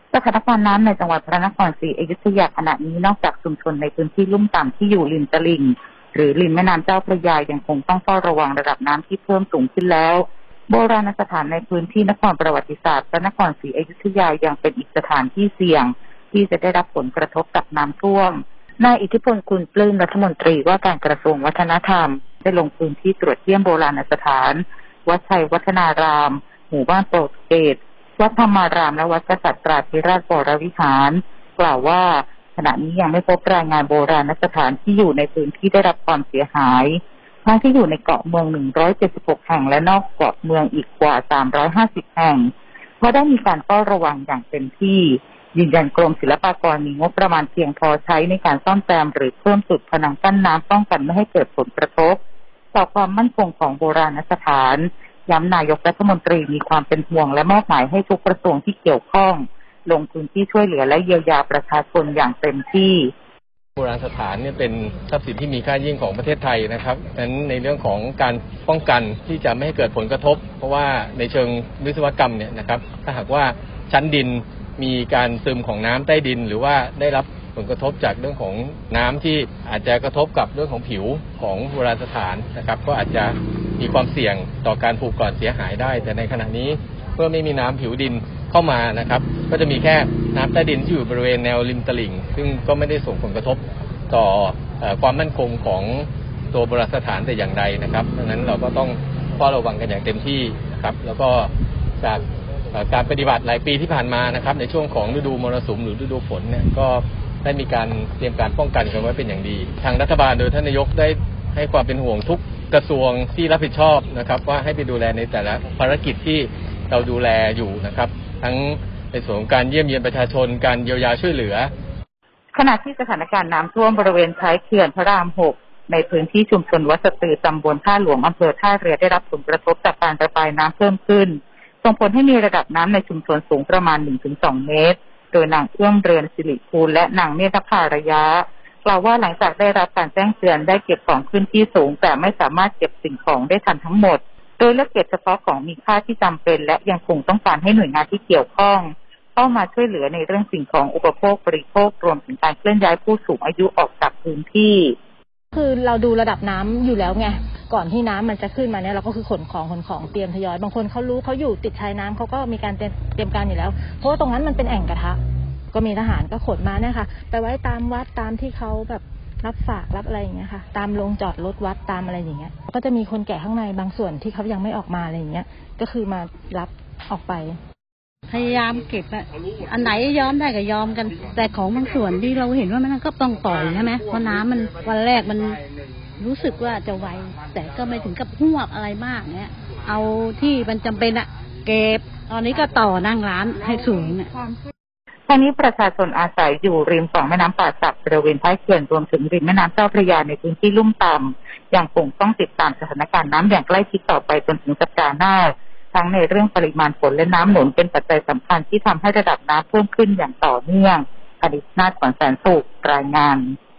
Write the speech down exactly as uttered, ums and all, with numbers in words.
สถานการณ์น้ำในจังหวัดพระนครศรีอยุธยาขณะนี้นอกจากชุมชนในพื้นที่ลุ่มต่ำที่อยู่ริมตลิ่งหรือริมแม่น้ำเจ้าพระยายังคงต้องเฝ้าระวังระดับน้ำที่เพิ่มสูงขึ้นแล้วโบราณสถานในพื้นที่นครประวัติศาสตร์พระนครศรีอยุธยายังเป็นอีกสถานที่เสี่ยงที่จะได้รับผลกระทบจากน้ำท่วมนายอิทธิพลคุณปลื้มรัฐมนตรีว่าการกระทรวงวัฒนธรรมได้ลงพื้นที่ตรวจเยี่ยมโบราณสถานวัดชัยวัฒนารามหมู่บ้านโปรตุเกสวัดธรรมารามและวัดกษัตริย์ตราธิราชวรวิหารกล่าวว่าขณะนี้ยังไม่พบรายงานโบราณสถานที่อยู่ในพื้นที่ได้รับความเสียหายทั้งที่อยู่ในเกาะเมืองหนึ่งร้อยเจ็ดสิบหกแห่งและนอกเกาะเมืองอีกกว่าสามร้อยห้าสิบแห่งเพราะได้มีการเฝ้าระวังอย่างเต็มที่ยืนยันกรมศิลปากรมีงบประมาณเพียงพอใช้ในการซ่อมแซมหรือเพิ่มจุดผนังกั้นน้ำป้องกันไม่ให้เกิดผลกระทบต่อความมั่นคงของโบราณสถานย้ำนายกรัฐมนตรีมีความเป็นห่วงและมอบหมายให้ทุกกระทรวงที่เกี่ยวข้องลงพื้นที่ช่วยเหลือและเยียวยาประชาชนอย่างเต็มที่โบราณสถานเนี่ยเป็นทรัพย์สินที่มีค่ายิ่งของประเทศไทยนะครับดังนั้นในเรื่องของการป้องกันที่จะไม่ให้เกิดผลกระทบเพราะว่าในเชิงวิศวกรรมเนี่ยนะครับถ้าหากว่าชั้นดินมีการซึมของน้ำใต้ดินหรือว่าได้รับผลกระทบจากเรื่องของน้ำที่อาจจะกระทบกับเรื่องของผิวของโบราณสถานนะครับก็อาจจะมีความเสี่ยงต่อการผุกร่อนเสียหายได้แต่ในขณะนี้เมื่อไม่มีน้ำผิวดินเข้ามานะครับก็จะมีแค่น้ำใต้ดินที่อยู่บริเวณแนวริมตลิ่งซึ่งก็ไม่ได้ส่งผลกระทบต่อความมั่นคงของตัวโบราณสถานแต่อย่างใดนะครับดังนั้นเราก็ต้องเฝ้าระวังกันอย่างเต็มที่นะครับแล้วก็จากการปฏิบัติหลายปีที่ผ่านมานะครับในช่วงของฤดูมรสุมหรือฤดูฝนเนี่ยก็ได้มีการเตรียมการป้องกันกันไว้เป็นอย่างดีทางรัฐบาลโดยท่านนายกได้ให้ความเป็นห่วงทุกกระทรวงที่รับผิดชอบนะครับว่าให้ไปดูแลในแต่ละภารกิจที่เราดูแลอยู่นะครับทั้งในส่วนของการเยี่ยมเยียนประชาชนการเยียวยาช่วยเหลือขณะที่สถานการณ์น้ำท่วมบริเวณท้ายเขื่อนพระรามหกในพื้นที่ชุมชนวัดสตือตำบลท่าหลวงอำเภอท่าเรือได้รับผลกระทบจากการระบายน้ำเพิ่มขึ้นส่งผลให้มีระดับน้ำในชุมชนสูงประมาณ หนึ่งถึงสอง เมตรโดยนางเอื้อมเรือนสิริภูลและนางเมธภาระยะกล่าวว่าหลังจากได้รับการแจ้งเตือนได้เก็บของขึ้นที่สูงแต่ไม่สามารถเก็บสิ่งของได้ทันทั้งหมดโดยเลือกเก็บเฉพาะของมีค่าที่จำเป็นและยังคงต้องการให้หน่วยงานที่เกี่ยวข้องเข้ามาช่วยเหลือในเรื่องสิ่งของอุปโภคบริโภครวมถึงการเคลื่อนย้ายผู้สูงอายุออกจากพื้นที่คือเราดูระดับน้ำอยู่แล้วไงก่อนที่น้ำมันจะขึ้นมาเนี่ยเราก็คือขนของขนของเตรียมทยอยบางคนเขารู้เขาอยู่ติดชายน้ำเขาก็มีการเตรียมเตรียมการอยู่แล้วเพราะว่าตรงนั้นมันเป็นแอ่งกระทะก็มีทหารก็ขนมาเนี่ยค่ะไปไว้ตามวัดตามที่เขาแบบรับฝากรับอะไรอย่างเงี้ยค่ะตามโรงจอดรถวัดตามอะไรอย่างเงี้ยก็จะมีคนแก่ข้างในบางส่วนที่เขายังไม่ออกมาอะไรอย่างเงี้ยก็คือมารับออกไปพยายามเก็บอะอันไหนยอมได้ก็ยอมกันแต่ของบางส่วนที่เราเห็นว่ามันก็ต้องปล่อยใช่ไหมเพราะน้ำมันวันแรกมันรู้สึกว่าจะไวแต่ก็ไม่ถึงกับหวบอะไรมากเนี้ยเอาที่มันจำเป็นอะเก็บตอนนี้ก็ต่อนั่งร้านให้สูงเนี่ยตอนนี้ประชาชนอาศัยอยู่ริมฝั่งแม่น้ำป่าสักบริเวณท้ายเขื่อนรวมถึงริมแม่น้ำเจ้าพระยาในพื้นที่ลุ่มต่ำยังคงต้องติดตามสถานการณ์น้ำอย่างใกล้ชิดต่อไปจนถึงสัปดาห์หน้าทั้งในเรื่องปริมาณฝนและน้ำหนุนเป็นปัจจัยสำคัญที่ทำให้ระดับน้ำเพิ่มขึ้นอย่างต่อเนื่องอดิษฐ์นาถ ขวัญแสนสุขรายงาน